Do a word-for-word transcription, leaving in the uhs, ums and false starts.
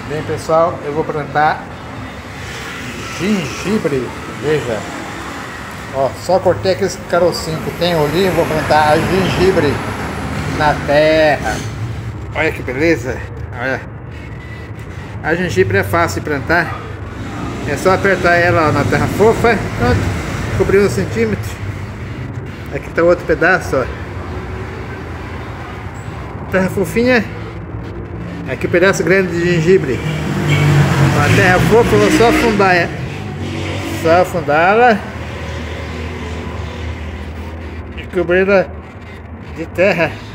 Bem, pessoal, eu vou plantar gengibre. Veja, ó, só cortei aqueles carocinhos que tem ali. Vou plantar a gengibre na terra. Olha que beleza. Olha, a gengibre é fácil de plantar. É só apertar ela ó, na terra fofa. Pronto, cobriu um centímetro. Aqui tá outro pedaço, ó. Terra fofinha. Aqui o um pedaço grande de gengibre. A terra fofa, eu vou só afundar, é? Só afundá-la e cobri-la de terra.